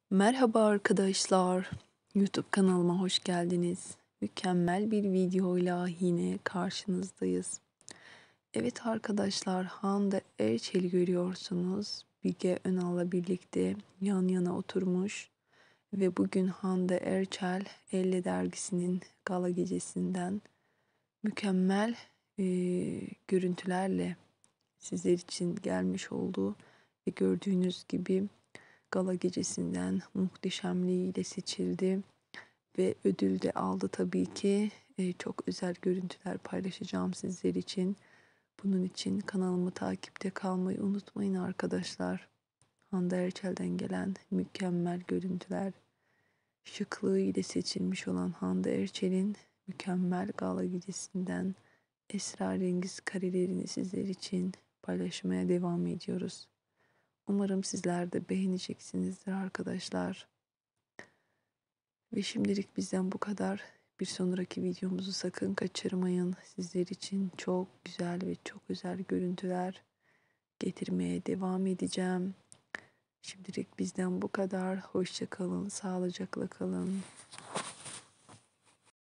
Merhaba arkadaşlar. YouTube kanalıma hoş geldiniz. Mükemmel bir videoyla yine karşınızdayız. Evet arkadaşlar, Hande Erçel'i görüyorsunuz. Bilge Önal'la birlikte yan yana oturmuş ve bugün Hande Erçel Elle dergisinin gala gecesinden mükemmel görüntülerle sizler için gelmiş oldu ve gördüğünüz gibi gala gecesinden muhteşemliğiyle seçildi ve ödül de aldı tabii ki. Çok özel görüntüler paylaşacağım sizler için. Bunun için kanalımı takipte kalmayı unutmayın arkadaşlar. Hande Erçel'den gelen mükemmel görüntüler, şıklığı ile seçilmiş olan Hande Erçel'in mükemmel gala gecesinden esrarengiz karelerini sizler için paylaşmaya devam ediyoruz. Umarım sizler de beğeneceksinizdir arkadaşlar. Ve şimdilik bizden bu kadar. Bir sonraki videomuzu sakın kaçırmayın. Sizler için çok güzel ve çok özel görüntüler getirmeye devam edeceğim. Şimdilik bizden bu kadar. Hoşça kalın, sağlıcakla kalın.